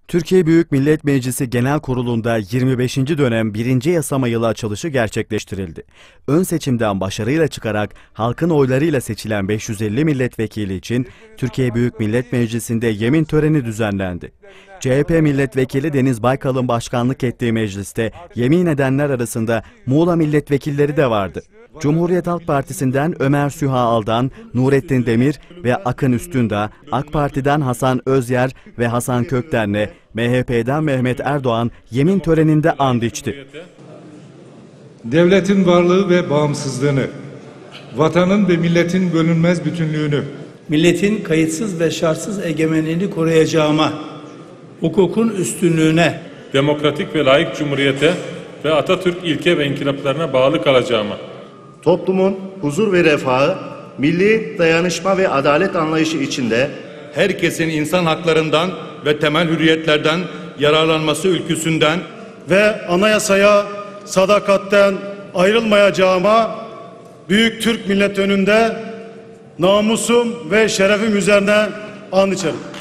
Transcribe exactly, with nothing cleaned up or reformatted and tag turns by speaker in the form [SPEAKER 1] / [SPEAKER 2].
[SPEAKER 1] Türkiye Büyük Millet Meclisi Genel Kurulu'nda yirmi beşinci dönem birinci yasama yılı açılışı gerçekleştirildi. Ön seçimden başarıyla çıkarak halkın oylarıyla seçilen beş yüz elli milletvekili için Türkiye Büyük Millet Meclisi'nde yemin töreni düzenlendi. C H P milletvekili Deniz Baykal'ın başkanlık ettiği mecliste yemin edenler arasında Muğla milletvekilleri de vardı. Cumhuriyet Halk Partisi'nden Ömer Süha Aldan, Nurettin Demir ve Akın Üstündağ, AK Parti'den Hasan Özyer ve Hasan Kökten'le M H P'den Mehmet Erdoğan yemin töreninde and içti.
[SPEAKER 2] Devletin varlığı ve bağımsızlığını, vatanın ve milletin bölünmez bütünlüğünü,
[SPEAKER 3] milletin kayıtsız ve şartsız egemenliğini koruyacağıma, hukukun üstünlüğüne,
[SPEAKER 4] demokratik ve layık cumhuriyete ve Atatürk ilke ve inkılaplarına bağlı kalacağıma,
[SPEAKER 5] toplumun huzur ve refahı, milli dayanışma ve adalet anlayışı içinde
[SPEAKER 6] herkesin insan haklarından ve temel hürriyetlerden yararlanması ülküsünden
[SPEAKER 7] ve anayasaya sadakatten ayrılmayacağıma büyük Türk milleti önünde namusum ve şerefim üzerine and içerim.